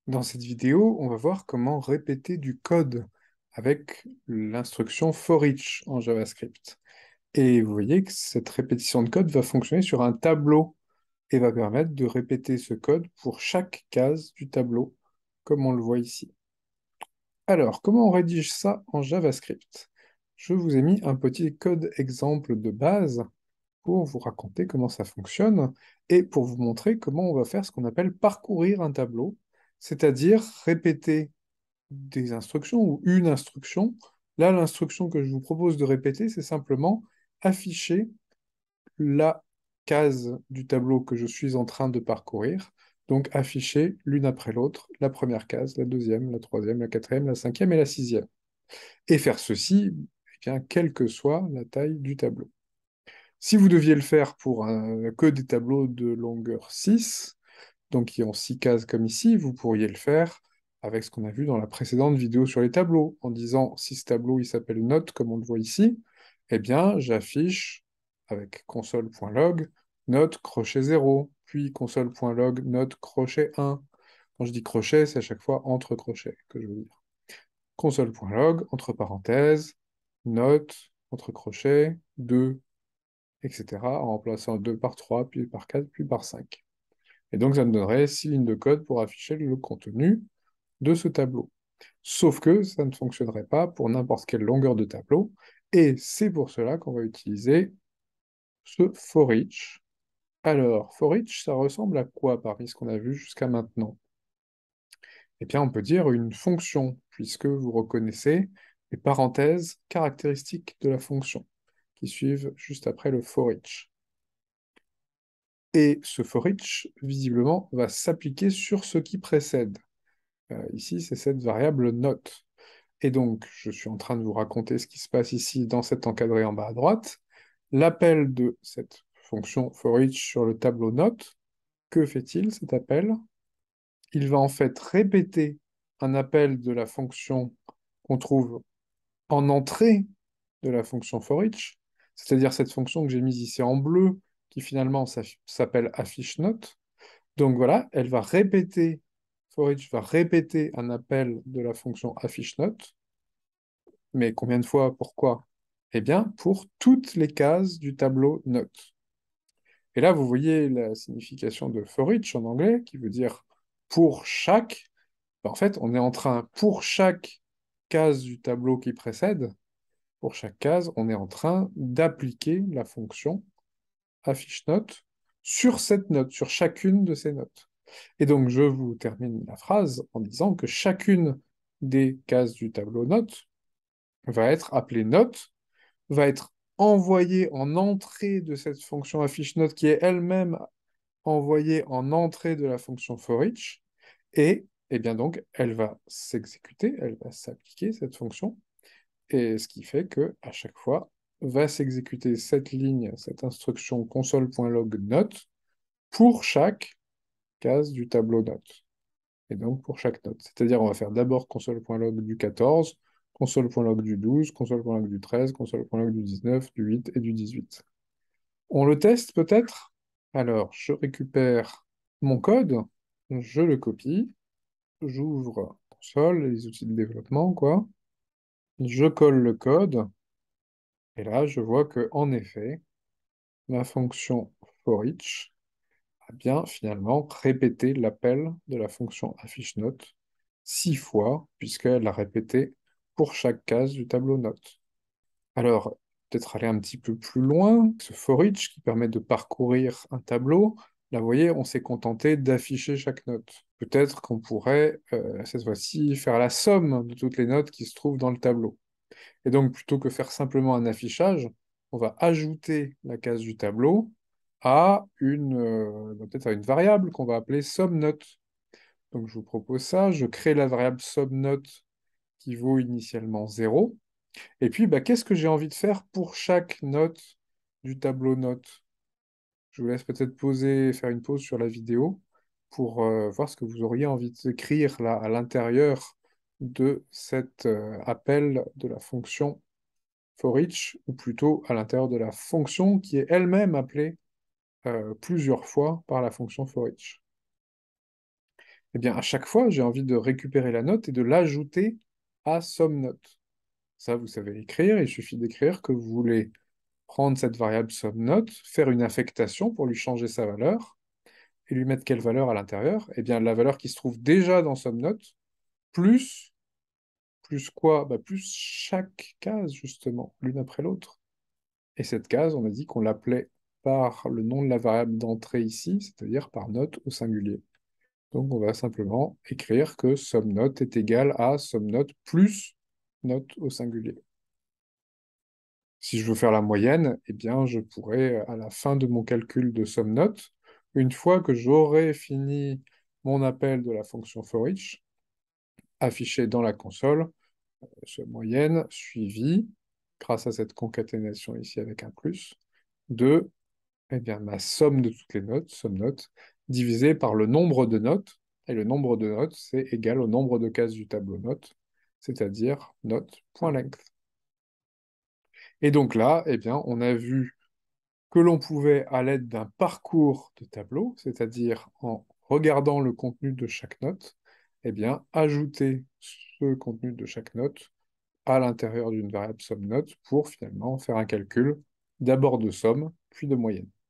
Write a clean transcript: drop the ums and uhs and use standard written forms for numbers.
Dans cette vidéo, on va voir comment répéter du code avec l'instruction for each en JavaScript. Et vous voyez que cette répétition de code va fonctionner sur un tableau et va permettre de répéter ce code pour chaque case du tableau, comme on le voit ici. Alors, comment on rédige ça en JavaScript? Je vous ai mis un petit code exemple de base pour vous raconter comment ça fonctionne et pour vous montrer comment on va faire ce qu'on appelle parcourir un tableau, c'est-à-dire répéter des instructions ou une instruction. Là, l'instruction que je vous propose de répéter, c'est simplement afficher la case du tableau que je suis en train de parcourir. Donc afficher l'une après l'autre, la première case, la deuxième, la troisième, la quatrième, la cinquième et la sixième. Et faire ceci, eh bien, quelle que soit la taille du tableau. Si vous deviez le faire pour que des tableaux de longueur 6, donc qui ont 6 cases comme ici, vous pourriez le faire avec ce qu'on a vu dans la précédente vidéo sur les tableaux, en disant si ce tableau il s'appelle note, comme on le voit ici, eh bien j'affiche avec console.log note crochet 0, puis console.log note crochet 1. Quand je dis crochet, c'est à chaque fois entre crochets que je veux dire. Console.log, entre parenthèses, note, entre crochets, 2, etc., en remplaçant 2 par 3, puis par 4, puis par 5. Et donc, ça me donnerait 6 lignes de code pour afficher le contenu de ce tableau. Sauf que ça ne fonctionnerait pas pour n'importe quelle longueur de tableau, et c'est pour cela qu'on va utiliser ce for each. Alors, for each, ça ressemble à quoi parmi ce qu'on a vu jusqu'à maintenant? Eh bien, on peut dire une fonction, puisque vous reconnaissez les parenthèses caractéristiques de la fonction, qui suivent juste après le for each. Et ce for each, visiblement, va s'appliquer sur ce qui précède. Ici, c'est cette variable note. Et donc, je suis en train de vous raconter ce qui se passe ici dans cet encadré en bas à droite. L'appel de cette fonction for each sur le tableau note, que fait-il cet appel? Il va en fait répéter un appel de la fonction qu'on trouve en entrée de la fonction for each, c'est-à-dire cette fonction que j'ai mise ici en bleu, qui finalement s'appelle affiche note. Donc voilà, elle va répéter, for each va répéter un appel de la fonction affiche note, mais combien de fois, pourquoi? Eh bien, pour toutes les cases du tableau note. Et là, vous voyez la signification de for each en anglais, qui veut dire pour chaque. En fait, on est en train, pour chaque case du tableau qui précède, pour chaque case, on est en train d'appliquer la fonction affiche note sur cette note, sur chacune de ces notes. Et donc, je vous termine la phrase en disant que chacune des cases du tableau note va être appelée note, va être envoyée en entrée de cette fonction affiche note qui est elle-même envoyée en entrée de la fonction for each, et bien donc, elle va s'exécuter, elle va s'appliquer, cette fonction, et ce qui fait que à chaque fois, va s'exécuter cette ligne, cette instruction console.log note pour chaque case du tableau note. Et donc pour chaque note. C'est-à-dire, on va faire d'abord console.log du 14, console.log du 12, console.log du 13, console.log du 19, du 8 et du 18. On le teste peut-être? Alors, je récupère mon code, je le copie, j'ouvre console, les outils de développement, quoi. Je colle le code, et là, je vois que, en effet, ma fonction for each a bien finalement répété l'appel de la fonction affiche note 6 fois, puisqu'elle l'a répété pour chaque case du tableau note. Alors, peut-être aller un petit peu plus loin, ce for each qui permet de parcourir un tableau, là, vous voyez, on s'est contenté d'afficher chaque note. Peut-être qu'on pourrait, cette fois-ci, faire la somme de toutes les notes qui se trouvent dans le tableau. Et donc, plutôt que faire simplement un affichage, on va ajouter la case du tableau à peut-être à une variable qu'on va appeler subNote. Donc, je vous propose ça. Je crée la variable subNote qui vaut initialement 0. Et puis, bah, qu'est-ce que j'ai envie de faire pour chaque note du tableau note? Je vous laisse peut-être faire une pause sur la vidéo pour voir ce que vous auriez envie d'écrire là à l'intérieur de cet appel de la fonction for each, ou plutôt à l'intérieur de la fonction qui est elle-même appelée plusieurs fois par la fonction for each. Eh bien, à chaque fois, j'ai envie de récupérer la note et de l'ajouter à SomeNote. Ça, vous savez écrire, il suffit d'écrire que vous voulez prendre cette variable SomeNote, faire une affectation pour lui changer sa valeur, et lui mettre quelle valeur à l'intérieur? Eh bien, la valeur qui se trouve déjà dans SomeNote, plus, plus quoi? Bah, plus chaque case, justement, l'une après l'autre. Et cette case, on a dit qu'on l'appelait par le nom de la variable d'entrée ici, c'est-à-dire par note au singulier. Donc, on va simplement écrire que SomeNote est égal à SomeNote plus note au singulier. Si je veux faire la moyenne, eh bien, je pourrais, à la fin de mon calcul de SomeNote, une fois que j'aurai fini mon appel de la fonction forEach, afficher dans la console ce moyenne suivi, grâce à cette concaténation ici avec un plus, de eh bien, ma somme de toutes les notes, somme note, divisée par le nombre de notes. Et le nombre de notes, c'est égal au nombre de cases du tableau notes, c'est-à-dire note.length. Et donc là, eh bien, on a vu que l'on pouvait, à l'aide d'un parcours de tableau, c'est-à-dire en regardant le contenu de chaque note, eh bien, ajouter ce contenu de chaque note à l'intérieur d'une variable somme note pour finalement faire un calcul d'abord de somme, puis de moyenne.